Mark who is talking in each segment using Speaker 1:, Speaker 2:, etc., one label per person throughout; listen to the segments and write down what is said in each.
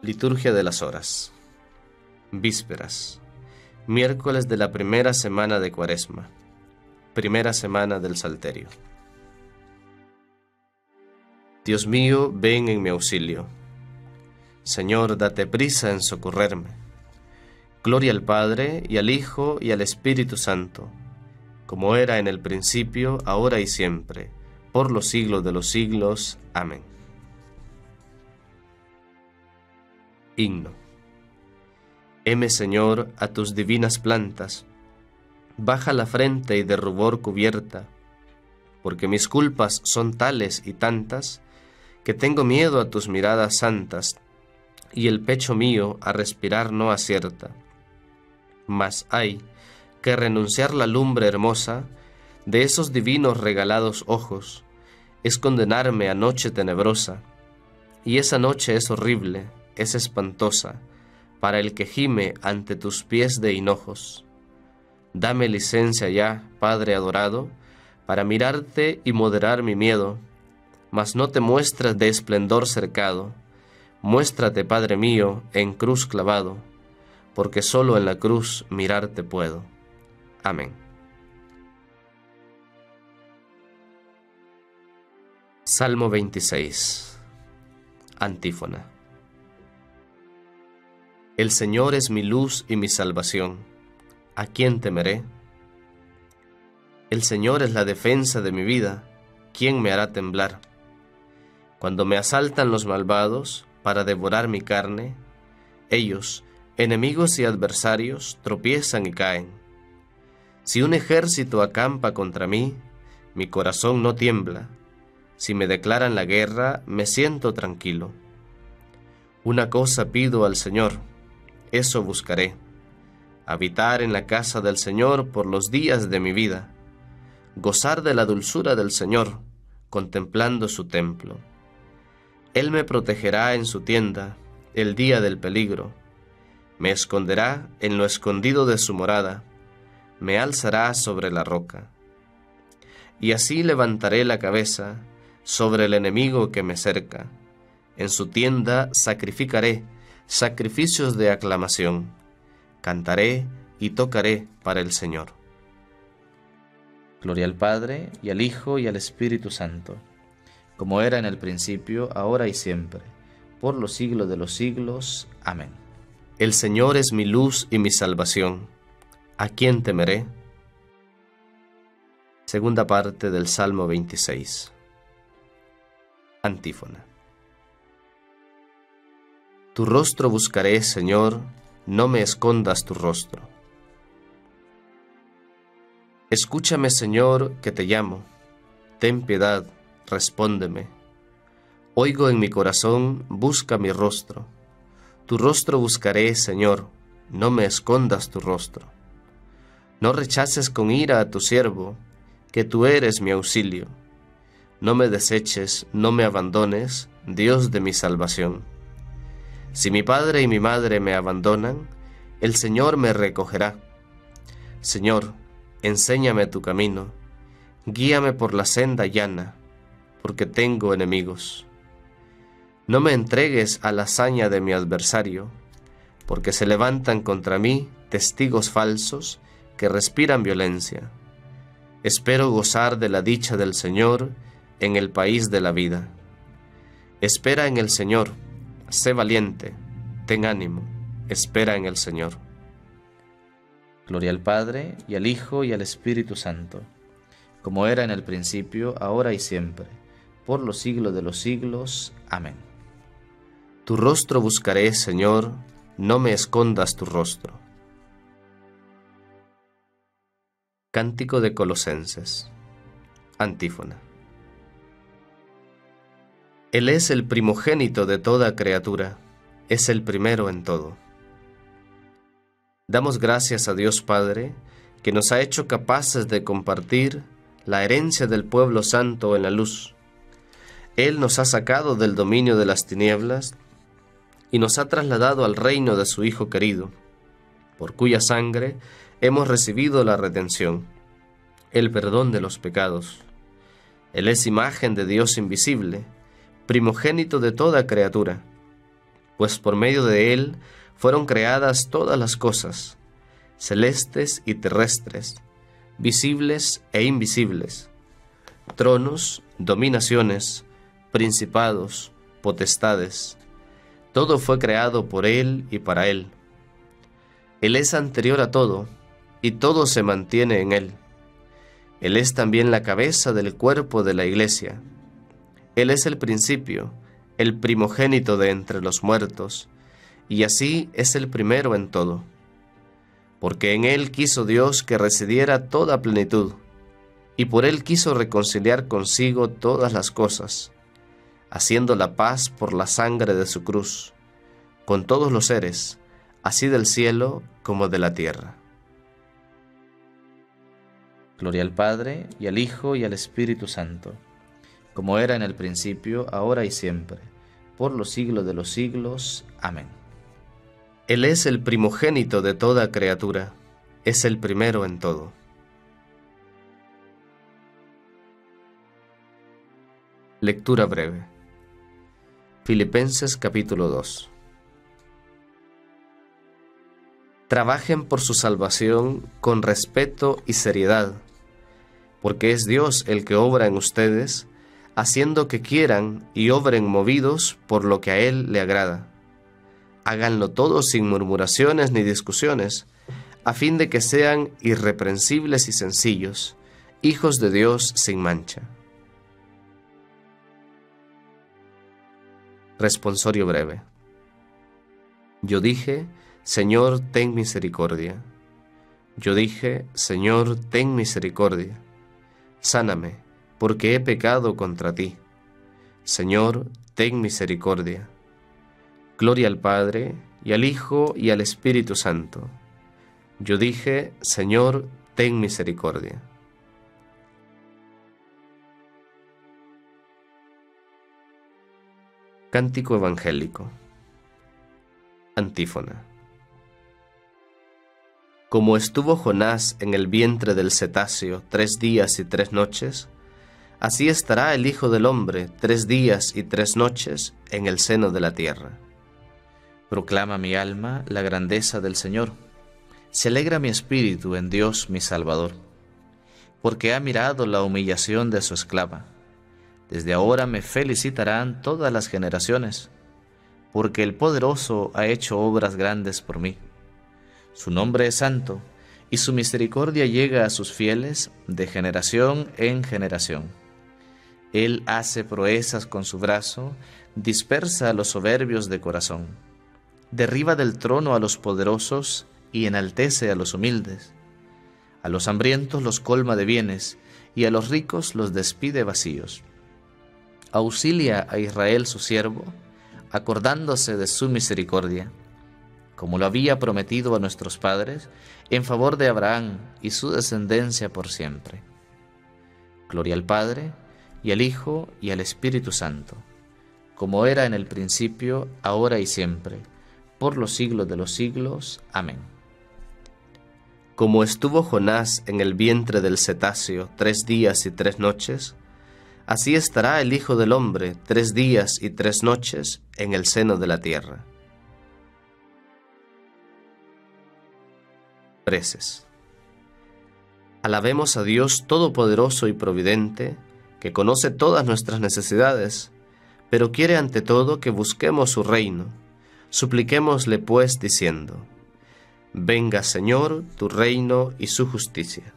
Speaker 1: Liturgia de las Horas. Vísperas. Miércoles de la primera semana de Cuaresma. Primera semana del Salterio. Dios mío, ven en mi auxilio. Señor, date prisa en socorrerme. Gloria al Padre, y al Hijo, y al Espíritu Santo, como era en el principio, ahora y siempre, por los siglos de los siglos. Amén. Himno. Heme, Señor, a tus divinas plantas, baja la frente y de rubor cubierta, porque mis culpas son tales y tantas, que tengo miedo a tus miradas santas, y el pecho mío a respirar no acierta. Mas hay que renunciar la lumbre hermosa de esos divinos regalados ojos, es condenarme a noche tenebrosa, y esa noche es horrible, es espantosa, para el que gime ante tus pies de hinojos. Dame licencia ya, Padre adorado, para mirarte y moderar mi miedo, mas no te muestres de esplendor cercado. Muéstrate, Padre mío, en cruz clavado, porque solo en la cruz mirarte puedo. Amén. Salmo 26. Antífona. El Señor es mi luz y mi salvación. ¿A quién temeré? El Señor es la defensa de mi vida. ¿Quién me hará temblar? Cuando me asaltan los malvados para devorar mi carne, ellos, enemigos y adversarios, tropiezan y caen. Si un ejército acampa contra mí, mi corazón no tiembla. Si me declaran la guerra, me siento tranquilo. Una cosa pido al Señor, eso buscaré: habitar en la casa del Señor por los días de mi vida, gozar de la dulzura del Señor, contemplando su templo. Él me protegerá en su tienda el día del peligro, me esconderá en lo escondido de su morada, me alzará sobre la roca. Y así levantaré la cabeza sobre el enemigo que me cerca. En su tienda sacrificaré sacrificios de aclamación. Cantaré y tocaré para el Señor.
Speaker 2: Gloria al Padre, y al Hijo, y al Espíritu Santo, como era en el principio, ahora y siempre, por los siglos de los siglos. Amén.
Speaker 1: El Señor es mi luz y mi salvación. ¿A quién temeré? Segunda parte del Salmo 26. Antífona. Tu rostro buscaré, Señor, no me escondas tu rostro. Escúchame, Señor, que te llamo. Ten piedad, respóndeme. Oigo en mi corazón, busca mi rostro. Tu rostro buscaré, Señor, no me escondas tu rostro. No rechaces con ira a tu siervo, que tú eres mi auxilio. No me deseches, no me abandones, Dios de mi salvación. Si mi padre y mi madre me abandonan, el Señor me recogerá. Señor, enséñame tu camino, guíame por la senda llana, porque tengo enemigos. No me entregues a la hazaña de mi adversario, porque se levantan contra mí testigos falsos que respiran violencia. Espero gozar de la dicha del Señor en el país de la vida. Espera en el Señor, sé valiente, ten ánimo, espera en el Señor.
Speaker 2: Gloria al Padre, y al Hijo, y al Espíritu Santo, como era en el principio, ahora y siempre, por los siglos de los siglos. Amén.
Speaker 1: Tu rostro buscaré, Señor, no me escondas tu rostro. Cántico de Colosenses. Antífona. Él es el primogénito de toda criatura, es el primero en todo. Damos gracias a Dios Padre, que nos ha hecho capaces de compartir la herencia del pueblo santo en la luz. Él nos ha sacado del dominio de las tinieblas y nos ha trasladado al reino de su Hijo querido, por cuya sangre hemos recibido la redención, el perdón de los pecados. Él es imagen de Dios invisible, primogénito de toda criatura, pues por medio de Él fueron creadas todas las cosas, celestes y terrestres, visibles e invisibles, tronos, dominaciones, principados, potestades. Todo fue creado por Él y para Él. Él es anterior a todo, y todo se mantiene en Él. Él es también la cabeza del cuerpo de la Iglesia. Él es el principio, el primogénito de entre los muertos, y así es el primero en todo. Porque en Él quiso Dios que residiera toda plenitud, y por Él quiso reconciliar consigo todas las cosas, haciendo la paz por la sangre de su cruz, con todos los seres, así del cielo como de la tierra.
Speaker 2: Gloria al Padre, y al Hijo, y al Espíritu Santo, como era en el principio, ahora y siempre, por los siglos de los siglos. Amén.
Speaker 1: Él es el primogénito de toda criatura, es el primero en todo. Lectura breve. Filipenses capítulo 2. Trabajen por su salvación con respeto y seriedad, porque es Dios el que obra en ustedes, haciendo que quieran y obren movidos por lo que a Él le agrada. Háganlo todo sin murmuraciones ni discusiones, a fin de que sean irreprensibles y sencillos, hijos de Dios sin mancha. Responsorio breve. Yo dije, Señor, ten misericordia. Yo dije, Señor, ten misericordia. Sáname, porque he pecado contra ti. Señor, ten misericordia. Gloria al Padre, y al Hijo, y al Espíritu Santo. Yo dije, Señor, ten misericordia. Cántico evangélico. Antífona. Como estuvo Jonás en el vientre del cetáceo 3 días y 3 noches, así estará el Hijo del Hombre 3 días y 3 noches en el seno de la tierra.
Speaker 2: Proclama mi alma la grandeza del Señor. Se alegra mi espíritu en Dios mi Salvador, porque ha mirado la humillación de su esclava. Desde ahora me felicitarán todas las generaciones, porque el Poderoso ha hecho obras grandes por mí. Su nombre es santo, y su misericordia llega a sus fieles de generación en generación. Él hace proezas con su brazo, dispersa a los soberbios de corazón. Derriba del trono a los poderosos y enaltece a los humildes. A los hambrientos los colma de bienes, y a los ricos los despide vacíos. Auxilia a Israel su siervo, acordándose de su misericordia, como lo había prometido a nuestros padres, en favor de Abraham y su descendencia por siempre. Gloria al Padre, y al Hijo, y al Espíritu Santo, como era en el principio, ahora y siempre, por los siglos de los siglos. Amén.
Speaker 1: Como estuvo Jonás en el vientre del cetáceo 3 días y 3 noches, así estará el Hijo del Hombre 3 días y 3 noches en el seno de la tierra. Preces. Alabemos a Dios Todopoderoso y Providente, que conoce todas nuestras necesidades, pero quiere ante todo que busquemos su reino. Supliquémosle pues diciendo: venga, Señor, tu reino y su justicia.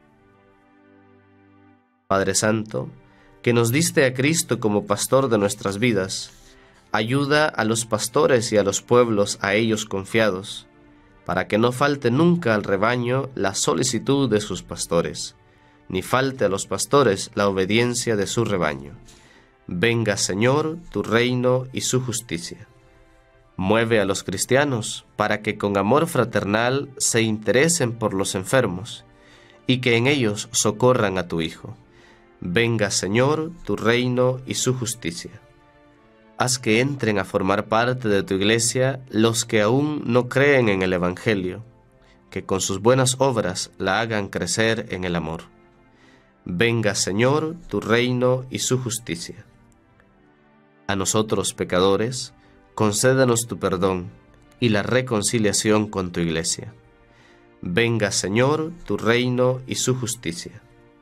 Speaker 1: Padre Santo, que nos diste a Cristo como pastor de nuestras vidas, ayuda a los pastores y a los pueblos a ellos confiados, para que no falte nunca al rebaño la solicitud de sus pastores, ni falte a los pastores la obediencia de su rebaño. Venga, Señor, tu reino y su justicia. Mueve a los cristianos para que con amor fraternal se interesen por los enfermos y que en ellos socorran a tu Hijo. Venga, Señor, tu reino y su justicia. Haz que entren a formar parte de tu iglesia los que aún no creen en el Evangelio, que con sus buenas obras la hagan crecer en el amor. Venga, Señor, tu reino y su justicia. A nosotros, pecadores, concédanos tu perdón y la reconciliación con tu Iglesia. Venga, Señor, tu reino y su justicia.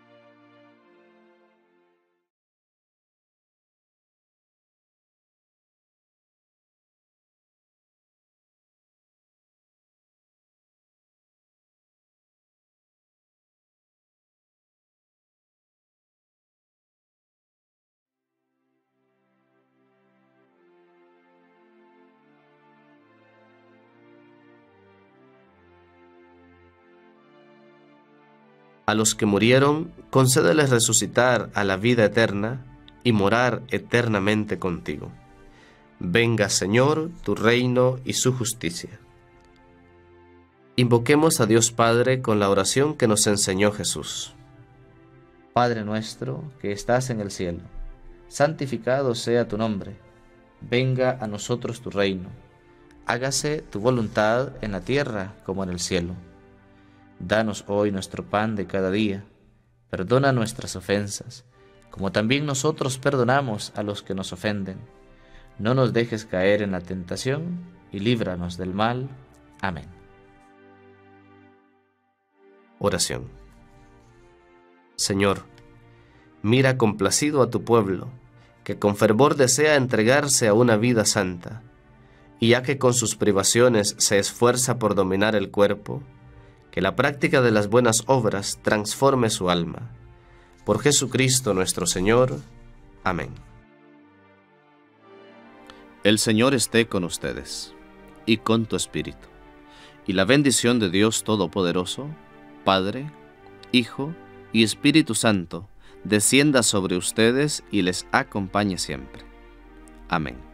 Speaker 1: A los que murieron, concédeles resucitar a la vida eterna y morar eternamente contigo. Venga, Señor, tu reino y su justicia. Invoquemos a Dios Padre con la oración que nos enseñó Jesús.
Speaker 2: Padre nuestro que estás en el cielo, santificado sea tu nombre. Venga a nosotros tu reino. Hágase tu voluntad en la tierra como en el cielo. Danos hoy nuestro pan de cada día. Perdona nuestras ofensas, como también nosotros perdonamos a los que nos ofenden. No nos dejes caer en la tentación y líbranos del mal. Amén.
Speaker 1: Oración. Señor, mira complacido a tu pueblo, que con fervor desea entregarse a una vida santa, y ya que con sus privaciones se esfuerza por dominar el cuerpo, que la práctica de las buenas obras transforme su alma. Por Jesucristo nuestro Señor. Amén.
Speaker 3: El Señor esté con ustedes, y con tu espíritu. Y la bendición de Dios Todopoderoso, Padre, Hijo y Espíritu Santo, descienda sobre ustedes y les acompañe siempre. Amén.